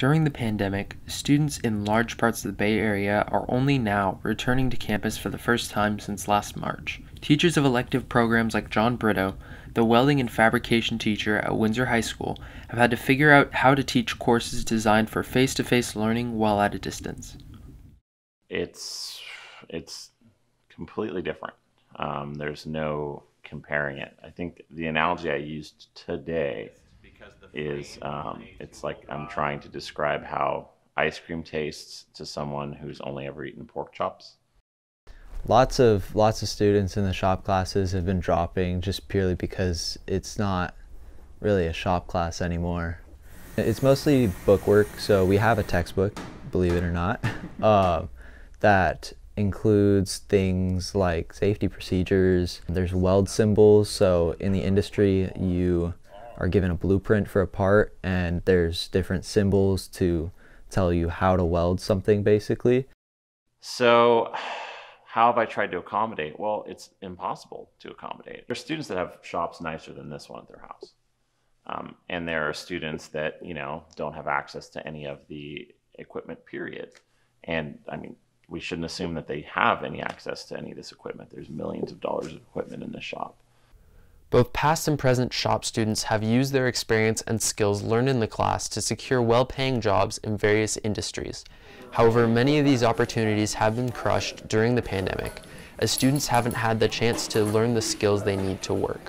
During the pandemic, students in large parts of the Bay Area are only now returning to campus for the first time since last March. Teachers of elective programs like John Brito, the welding and fabrication teacher at Windsor High School, have had to figure out how to teach courses designed for face-to-face learning while at a distance. It's completely different. There's no comparing it. I think the analogy I used today is it's like I'm trying to describe how ice cream tastes to someone who's only ever eaten pork chops. Lots of students in the shop classes have been dropping just purely because it's not really a shop class anymore. It's mostly book work, so we have a textbook, believe it or not, that includes things like safety procedures. There's weld symbols, so in the industry you are given a blueprint for a part and there's different symbols to tell you how to weld something basically. So how have I tried to accommodate? Well, it's impossible to accommodate. There's students that have shops nicer than this one at their house. And there are students that, don't have access to any of the equipment, period. And I mean, we shouldn't assume that they have any access to any of this equipment. There's millions of dollars of equipment in this shop. Both past and present shop students have used their experience and skills learned in the class to secure well-paying jobs in various industries. However, many of these opportunities have been crushed during the pandemic, as students haven't had the chance to learn the skills they need to work.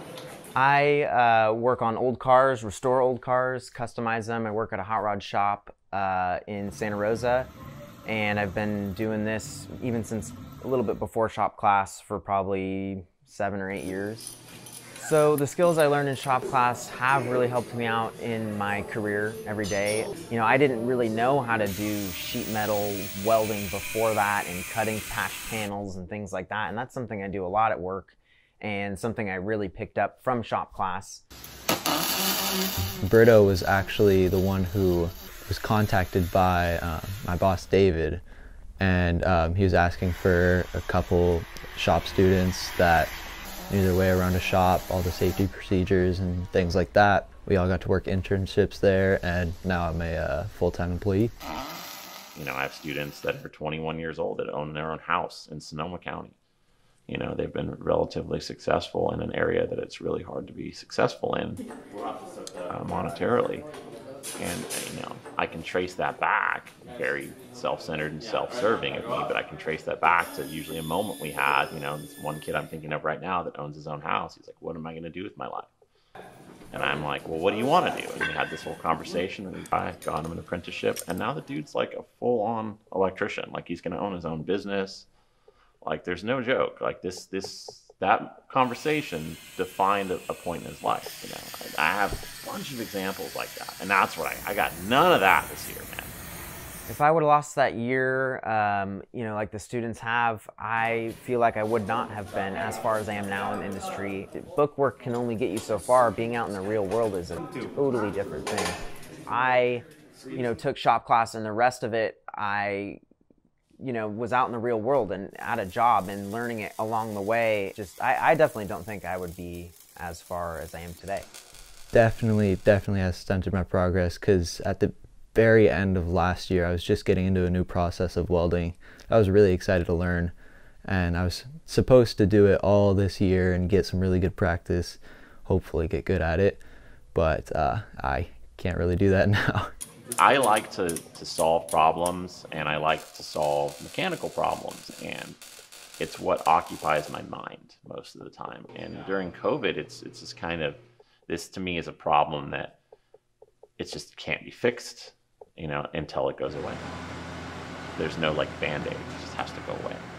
I work on old cars, restore old cars, customize them. I work at a hot rod shop in Santa Rosa, and I've been doing this even since a little bit before shop class for probably 7 or 8 years. So the skills I learned in shop class have really helped me out in my career every day. I didn't really know how to do sheet metal welding before that and cutting patch panels and things like that. And that's something I do a lot at work and something I really picked up from shop class. Brito was actually the one who was contacted by my boss David, and he was asking for a couple shop students that knew their way around a shop, all the safety procedures and things like that. We all got to work internships there, and now I'm a full-time employee. I have students that are 21 years old that own their own house in Sonoma County. They've been relatively successful in an area that it's really hard to be successful in monetarily. And, I can trace that back, very self-centered and self-serving of me, but I can trace that back to usually a moment we had. This one kid I'm thinking of right now that owns his own house. He's like, what am I going to do with my life? And I'm like, well, what do you want to do? And we had this whole conversation, and I got him an apprenticeship. And now the dude's like a full-on electrician. Like, he's going to own his own business. Like, there's no joke. Like, that conversation defined a point in his life. I have a bunch of examples like that, and that's what I got none of that this year, man. If I would have lost that year, like the students have, I feel like I would not have been as far as I am now in the industry. Book work can only get you so far. Being out in the real world is a totally different thing. I, took shop class, and the rest of it, I was out in the real world and at a job and learning it along the way. I definitely don't think I would be as far as I am today. Definitely has stunted my progress, because at the very end of last year I was just getting into a new process of welding. I was really excited to learn, and I was supposed to do it all this year and get some really good practice, hopefully get good at it, but I can't really do that now. I like to solve problems, and I like to solve mechanical problems, and it's what occupies my mind most of the time. And during COVID, it's just kind of, this to me is a problem that it just can't be fixed, until it goes away. There's no like Band-Aid, it just has to go away.